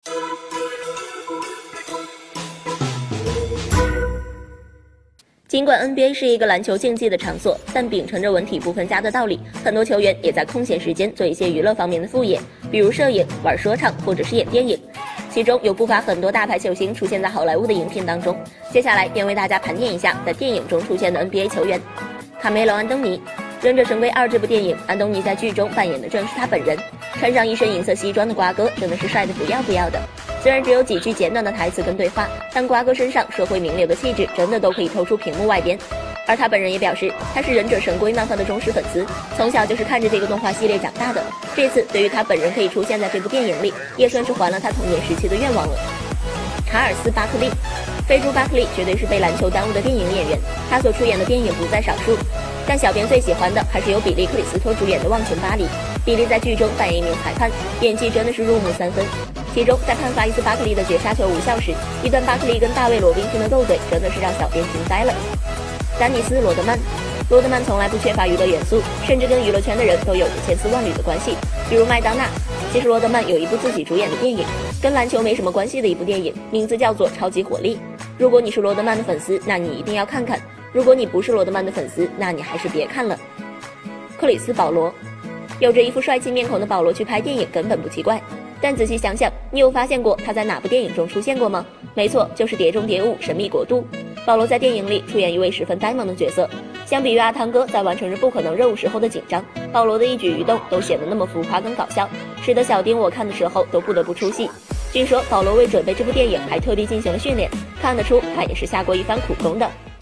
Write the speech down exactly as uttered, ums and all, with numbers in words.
尽管 N B A 是一个篮球竞技的场所，但秉承着文体不分家的道理，很多球员也在空闲时间做一些娱乐方面的副业，比如摄影、玩说唱或者是演电影。其中有不乏很多大牌球星出现在好莱坞的影片当中。接下来便为大家盘点一下在电影中出现的 N B A 球员。卡梅隆·安东尼，《忍者神龟二》这部电影，安东尼在剧中扮演的正是他本人。穿上一身银色西装的瓜哥真的是帅得不要不要的。虽然只有几句简短的台词跟对话，但瓜哥身上社会名流的气质真的都可以透出屏幕外边。而他本人也表示，他是忍者神龟漫画的忠实粉丝，从小就是看着这个动画系列长大的。这次对于他本人可以出现在这部电影里，也算是还了他童年时期的愿望了。查尔斯·巴克利，飞猪巴克利绝对是被篮球耽误的电影演员，他所出演的电影不在少数，但小编最喜欢的还是由比利·克里斯托主演的《忘情巴黎》。比利在剧中扮演一名裁判，演技真的是入木三分。其中在判罚伊斯巴克利的绝杀球无效时，一段巴克利跟大卫·罗宾逊的斗嘴真的是让小编惊呆了。丹尼斯·罗德曼，罗德曼从来不缺乏娱乐元素，甚至跟娱乐圈的人都有着千丝万缕的关系，比如麦当娜。其实罗德曼有一部自己主演的电影，跟篮球没什么关系的一部电影，名字叫做《超级火力》。如果你是罗德曼的粉丝，那你一定要看看；如果你不是罗德曼的粉丝，那你还是别看了。克里斯·保罗，有着一副帅气面孔的保罗去拍电影根本不奇怪，但仔细想想，你有发现过他在哪部电影中出现过吗？没错，就是《碟中谍五：神秘国度》。保罗在电影里出演一位十分呆萌的角色，相比于阿汤哥在完成着不可能任务时候的紧张，保罗的一举一动都显得那么浮夸跟搞笑，使得小丁我看的时候都不得不出戏。据说保罗为准备这部电影还特地进行了训练，看得出他也是下过一番苦功的。